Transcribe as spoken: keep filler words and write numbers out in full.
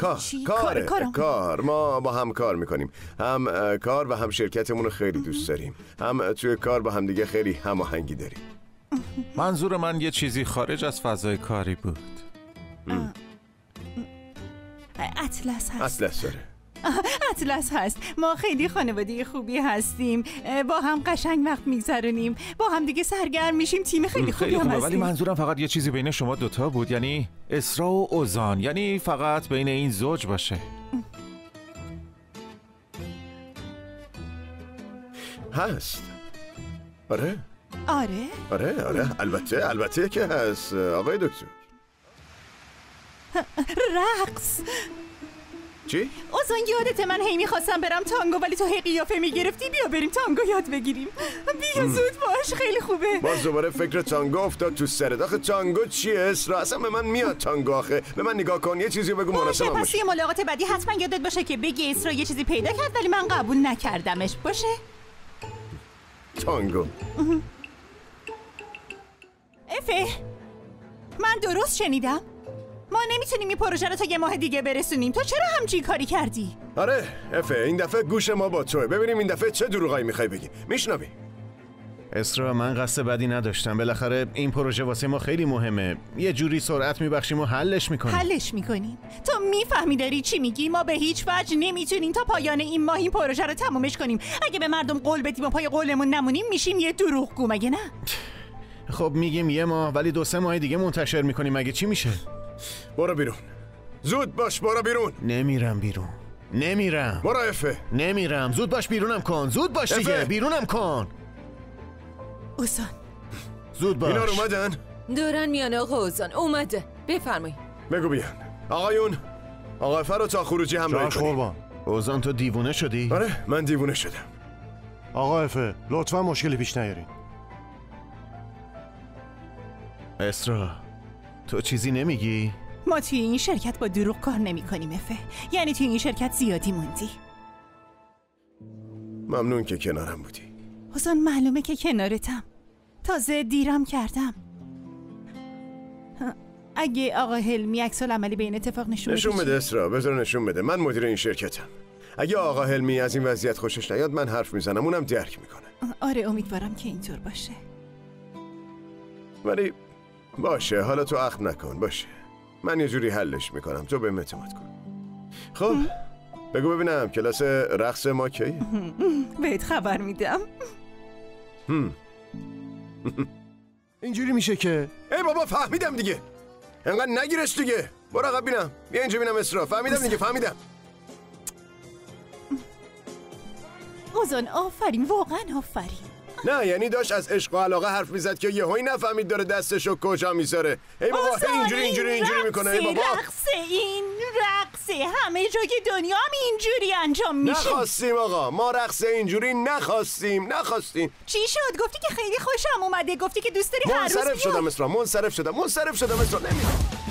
کار کار کار ما با هم کار میکنیم. هم کار و هم شرکتمون رو خیلی دوست داریم. هم توی کار با هم دیگه خیلی هماهنگی داریم. منظور من یه چیزی خارج از فضای کاری بود. اطلس هست. اطلس داره. اطلس هست. ما خیلی خانواده خوبی هستیم، با هم قشنگ وقت میگذرونیم، با هم دیگه سرگرم میشیم، تیم خیلی خوبی هم هستیم. ولی منظورم فقط یه چیزی بین شما دوتا بود، یعنی اسرا و اوزان، یعنی فقط بین این زوج باشه. هست. آره آره آره آره البته البته که هست آقای دکتر. رقص. چی؟ اوزان یادت من هی میخواستم برم تانگو ولی تو هی قیافه میگرفتی. بیا بریم تانگو یاد بگیریم. بیا زود باش، خیلی خوبه. باز دوباره فکر تانگو افتاد تو سرت. آخه تانگو چیه اسرا؟ اصلا به من میاد تانگو؟ آخه به من نگاه کن، یه چیزی بگو مناسب باشه. پس یه ملاقات بعدی حتما یادت باشه که بگی اسرا یه چیزی پیدا کرد ولی من قبول نکردمش. باشه؟ تانگو. افه من درست شنیدم؟ ما نمیتونیم این پروژه رو تا یه ماه دیگه برسونیم. تو چرا همچین کاری کردی؟ آره افه این دفعه گوش ما با توه. ببینیم این دفعه چه دروغایی میخوای بگی. میشنوی؟ اسرا من قصد بدی نداشتم. بالاخره این پروژه واسه ما خیلی مهمه. یه جوری سرعت میبخشیم و حلش میکنیم. حلش میکنیم؟ تو میفهمی داری چی میگی؟ ما به هیچ وجه نمیتونیم تا پایان این ماه این پروژه رو تمومش کنیم. اگه به مردم قول بدیم و پای قولمون نمونیم میشیم یه دروغگو، مگه نه؟ خب میگیم یه ماه ولی دو سه ماه دیگه منتشر میکنیم. مگه چی میشه؟ برو بیرون. زود باش برو بیرون. نمیرم بیرون. نمیرم. برو افه. نمیرم. زود باش بیرونم کن. زود باش دیگه. افه. بیرونم کن. اوزان زود باش. اینا اومدن؟ دورن میان آقا اوزان. اومده. بفرمایید. بگو بیان. آقایون آقا فرو تا خروجی همراهی کنید. قربان. اوزان تو دیوونه شدی؟ آره من دیوونه شدم. آقا افه لطفا مشکلی پیش نیارین. اسرا تو چیزی نمیگی؟ ما توی این شرکت با دروغ کار نمی کنیم افه. یعنی توی این شرکت زیادی موندی. ممنون که کنارم بودی. حسن معلومه که کنارتم. تازه دیرم کردم. اگه آقا حلمی عکس العملی به این اتفاق نشون نشون بده اسرا، بذار نشون بده. من مدیر این شرکتم. اگه آقا حلمی از این وضعیت خوشش نیاد من حرف میزنم، اونم درک میکنه. آره امیدوارم که اینطور باشه. ولی باشه حالا تو اخم نکن. باشه من یه جوری حلش میکنم، تو به اعتماد کن. خب بگو ببینم کلاس رقص ما کیه؟ بهت خبر میدم. اینجوری میشه که ای بابا فهمیدم دیگه. انقدر نگیرش دیگه. برو عقب بینم. بیا اینجا بینم اسرا. فهمیدم دیگه فهمیدم. اوزان آفرین، واقعا آفرین. نه یعنی داشت از عشق و علاقه حرف میزد که یهویی نفهمید داره دستشو کجا میذاره. ای بابا اینجوری اینجوری اینجوری میکنه. ای بابا رقص این رقصه همه جای دنیا هم اینجوری انجام میشه. نخواستیم آقا، ما رقص اینجوری نخواستیم نخواستیم. چی شد؟ گفتی که خیلی خوشم اومده، گفتی که دوست داری هر روز منصرف شدم اسرا، منصرف شدم منصرف شدم اسرا. نمیدونم